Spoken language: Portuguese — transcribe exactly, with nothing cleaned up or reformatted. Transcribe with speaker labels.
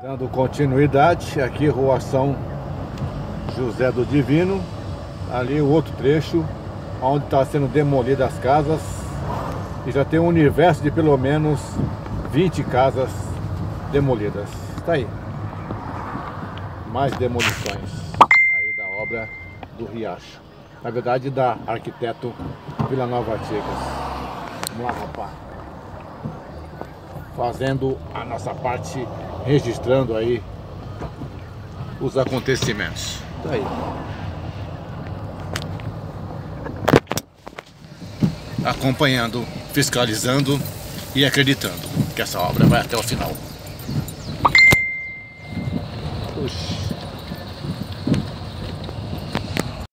Speaker 1: Dando continuidade, aqui Rua São José do Divino, ali o outro trecho, onde está sendo demolidas as casas, e já tem um universo de pelo menos vinte casas demolidas. Está aí, mais demolições aí da obra do Riacho, na verdade da arquiteto Vila Nova Artigas. Vamos lá, rapaz, fazendo a nossa parte, registrando aí os acontecimentos. Tá aí, acompanhando, fiscalizando e acreditando que essa obra vai até o final.